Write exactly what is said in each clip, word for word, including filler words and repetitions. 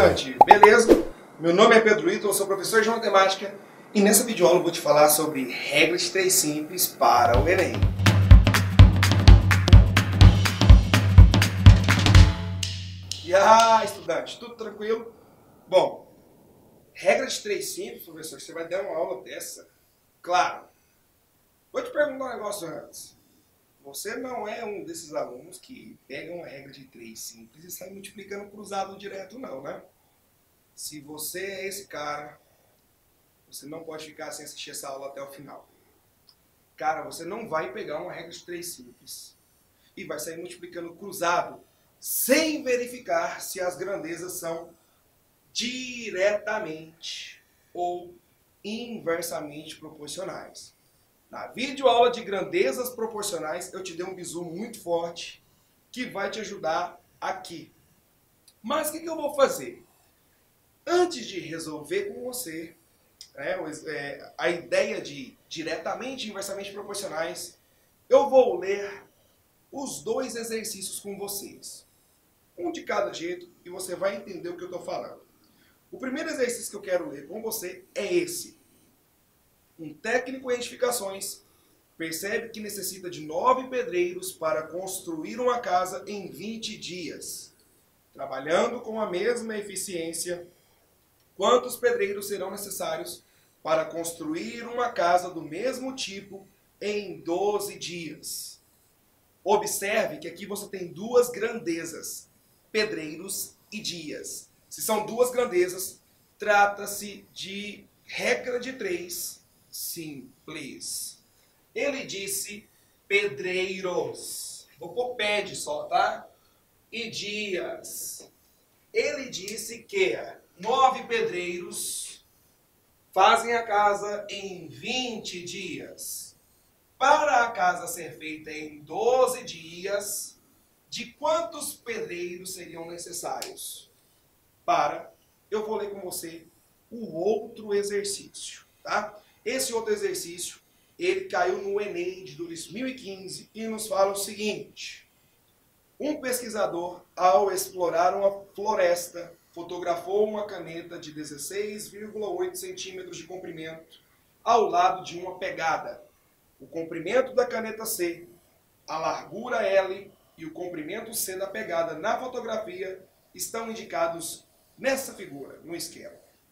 estudante, beleza? Meu nome é Pedro Ito, eu sou professor de matemática e nessa videoaula eu vou te falar sobre regras de três simples para o Enem. E ah, estudante, tudo tranquilo? Bom, regra de três simples, professor, você vai dar uma aula dessa? Claro. Vou te perguntar um negócio antes. Você não é um desses alunos que pegam a regra de três simples e sai multiplicando cruzado direto, não, né? Se você é esse cara, você não pode ficar sem assistir essa aula até o final. Cara, você não vai pegar uma regra de três simples e vai sair multiplicando cruzado sem verificar se as grandezas são diretamente ou inversamente proporcionais. Na videoaula de grandezas proporcionais, eu te dei um bizu muito forte que vai te ajudar aqui. Mas o que, que eu vou fazer? Antes de resolver com você é, a ideia de diretamente e inversamente proporcionais, eu vou ler os dois exercícios com vocês. Um de cada jeito e você vai entender o que eu estou falando. O primeiro exercício que eu quero ler com você é esse. Um técnico em edificações percebe que necessita de nove pedreiros para construir uma casa em vinte dias. Trabalhando com a mesma eficiência, quantos pedreiros serão necessários para construir uma casa do mesmo tipo em doze dias? Observe que aqui você tem duas grandezas, pedreiros e dias. Se são duas grandezas, trata-se de regra de três simples. Ele disse pedreiros. Vou pôr pede só, tá? E dias. Ele disse que nove pedreiros fazem a casa em vinte dias. Para a casa ser feita em doze dias, de quantos pedreiros seriam necessários? Para, eu vou ler com você o outro exercício, tá? Esse outro exercício, ele caiu no Enem de dois mil e quinze e nos fala o seguinte. Um pesquisador, ao explorar uma floresta, fotografou uma caneta de dezesseis vírgula oito centímetros de comprimento ao lado de uma pegada. O comprimento da caneta C, a largura L e o comprimento C da pegada na fotografia estão indicados nessa figura, no esquema.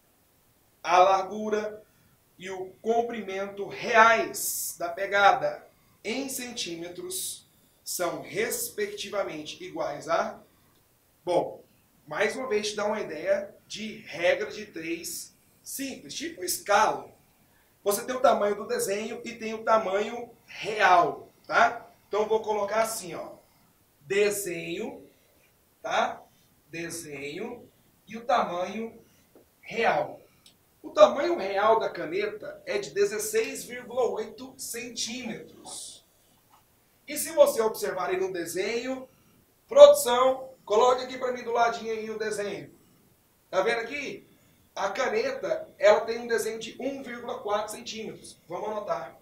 A largura e o comprimento reais da pegada em centímetros são respectivamente iguais a... Bom, mais uma vez te dá uma ideia de regra de três simples, tipo escala. Você tem o tamanho do desenho e tem o tamanho real, tá? Então eu vou colocar assim, ó, desenho, tá? Desenho e o tamanho real. O tamanho real da caneta é de dezesseis vírgula oito centímetros. E se você observar aí no desenho, produção, coloque aqui para mim do ladinho aí o desenho. Tá vendo aqui? A caneta, ela tem um desenho de um vírgula quatro centímetros. Vamos anotar.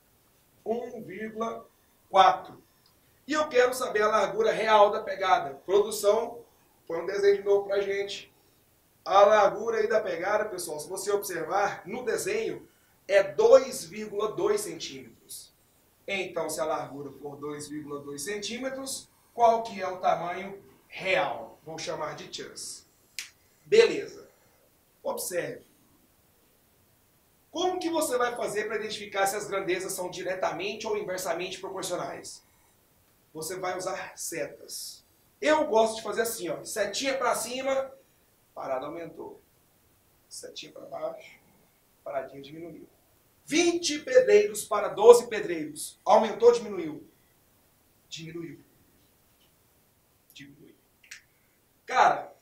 um vírgula quatro. E eu quero saber a largura real da pegada. Produção, põe um desenho de novo pra gente. A largura aí da pegada, pessoal, se você observar no desenho, é dois vírgula dois centímetros. Então, se a largura for dois vírgula dois centímetros, qual que é o tamanho real? Vou chamar de chance. Beleza. Observe. Como que você vai fazer para identificar se as grandezas são diretamente ou inversamente proporcionais? Você vai usar setas. Eu gosto de fazer assim, ó, setinha para cima, parada aumentou. Setinha para baixo, paradinha diminuiu. vinte pedreiros para doze pedreiros. Aumentou ou diminuiu? Diminuiu. Diminuiu. Cara,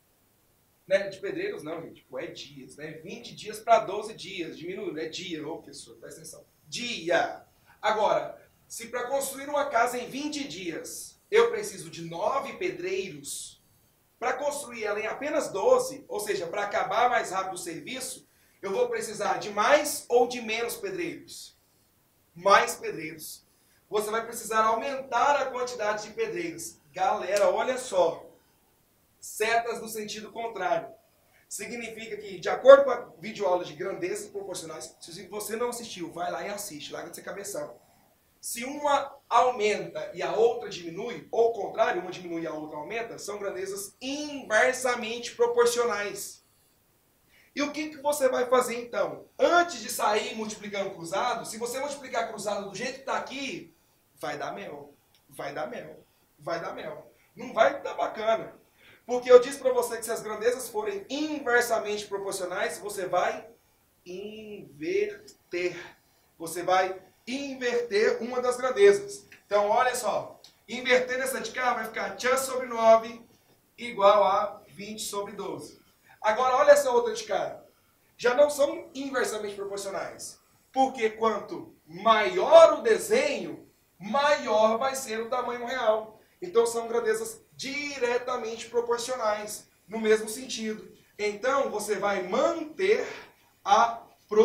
né, de pedreiros não, gente. Pô, é dias, né? vinte dias para doze dias. Diminuiu, é dia. Ô, pessoa, presta atenção. Dia. Agora, se para construir uma casa em vinte dias, eu preciso de nove pedreiros, para construir ela em apenas doze, ou seja, para acabar mais rápido o serviço, eu vou precisar de mais ou de menos pedreiros? Mais pedreiros. Você vai precisar aumentar a quantidade de pedreiros. Galera, olha só. setas no sentido contrário. Significa que, de acordo com a videoaula de grandezas proporcionais, se você não assistiu, vai lá e assiste, larga de ser cabeção. Se uma aumenta e a outra diminui, ou o contrário, uma diminui e a outra aumenta, são grandezas inversamente proporcionais. E o que, que você vai fazer então? Antes de sair multiplicando cruzado, se você multiplicar cruzado do jeito que está aqui, vai dar mel, vai dar mel, vai dar mel. Não vai dar bacana. Porque eu disse para você que se as grandezas forem inversamente proporcionais, você vai inverter. Você vai inverter uma das grandezas. Então, olha só. Inverter essa de cá vai ficar tchan sobre nove igual a vinte sobre doze. Agora, olha essa outra de cá. Já não são inversamente proporcionais. Porque quanto maior o desenho, maior vai ser o tamanho real. Então, são grandezas diretamente proporcionais, no mesmo sentido. Então, você vai manter a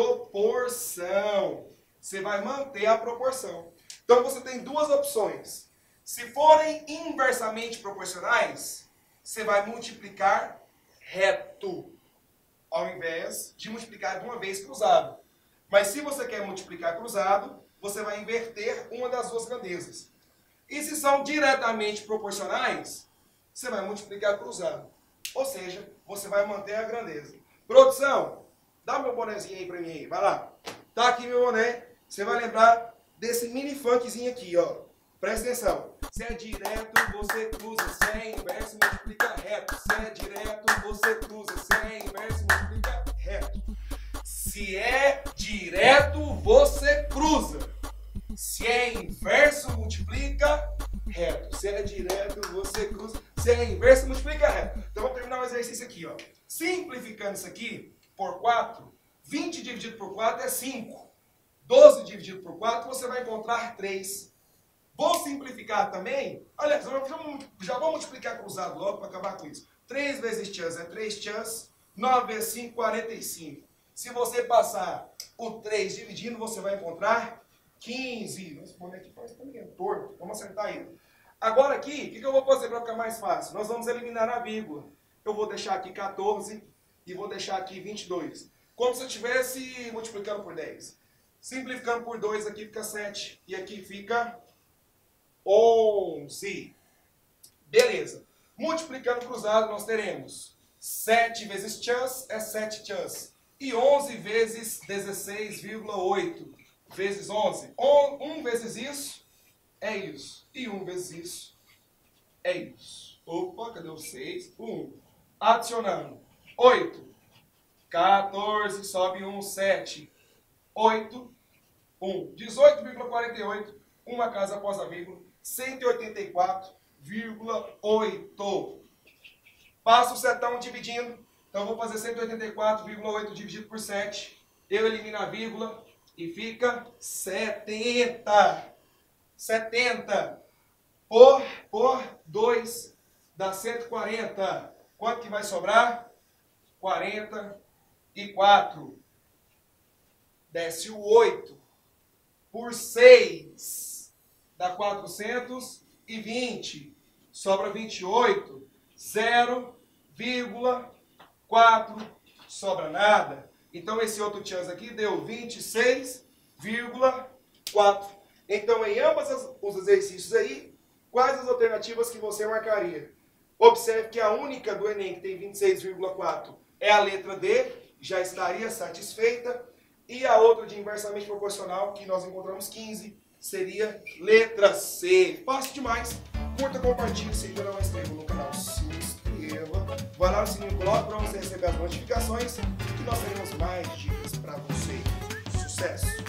proporção. Você vai manter a proporção. Então, você tem duas opções. Se forem inversamente proporcionais, você vai multiplicar reto, ao invés de multiplicar de uma vez cruzado. Mas se você quer multiplicar cruzado, você vai inverter uma das duas grandezas. E se são diretamente proporcionais, você vai multiplicar cruzado. Ou seja, você vai manter a grandeza. Produção, dá meu bonézinho aí pra mim aí, vai lá. Tá aqui meu boné, você vai lembrar desse mini funkzinho aqui, ó. Presta atenção. Se é direto, você cruza. Se é inverso, multiplica reto. Se é direto, você cruza. Se é inverso, multiplica reto. Se é direto, você cruza. Se é inverso, multiplica reto. Se é direto, você cruza. Se é inverso, multiplica reto. Então, vamos terminar o exercício aqui, ó. Simplificando isso aqui por quatro, vinte dividido por quatro é cinco. doze dividido por quatro, você vai encontrar três. Vou simplificar também. Olha, já vou multiplicar cruzado logo para acabar com isso. três vezes tchan é três tchan. nove vezes cinco, quarenta e cinco. Se você passar o três dividindo, você vai encontrar quinze. Nossa, o aqui parece que tá meio torto. Vamos acertar aí. Agora aqui, o que, que eu vou fazer para ficar mais fácil? Nós vamos eliminar a vírgula. Eu vou deixar aqui quatorze e vou deixar aqui vinte e dois. Como se eu estivesse multiplicando por dez. Simplificando por dois, aqui fica sete. E aqui fica onze. Beleza. Multiplicando cruzado, nós teremos sete vezes tchan é sete tchan. E onze vezes dezesseis vírgula oito vezes onze. um vezes isso é isso. E um vezes isso é isso. Opa, cadê o seis? um. Adicionando. oito. quatorze, sobe um, sete. oito. um. dezoito vírgula quarenta e oito. Uma casa após a vírgula. cento e oitenta e quatro vírgula oito. Passo o setão dividindo. Então, vou fazer cento e oitenta e quatro vírgula oito dividido por sete. Eu elimino a vírgula e fica setenta. setenta por, por dois dá cento e quarenta. Quanto que vai sobrar? quarenta e quatro. Desce o oito. Por seis dá quatrocentos e vinte. Sobra vinte e oito. zero vírgula quatro. Sobra nada. Então, esse outro tchan aqui deu vinte e seis vírgula quatro. Então, em ambos os exercícios aí, quais as alternativas que você marcaria? Observe que a única do Enem que tem vinte e seis vírgula quatro é a letra D, já estaria satisfeita. E a outra de inversamente proporcional, que nós encontramos quinze, seria letra C. Fácil demais. Curta, compartilhe, se ainda não é inscrito no canal, se inscreva. Vai lá no sininho, coloque para você receber as notificações, que nós teremos mais dicas para você. Sucesso!